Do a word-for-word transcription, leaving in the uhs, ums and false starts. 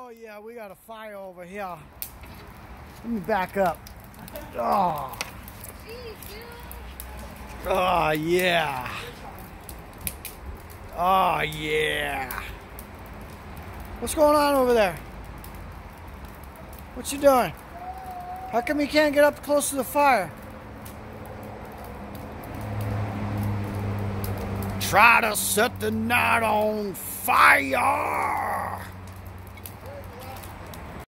Oh yeah, we got a fire over here. Let me back up. Oh. Oh yeah. Oh yeah. What's going on over there? What you doing? How come you can't get up close to the fire? Try to set the night on fire.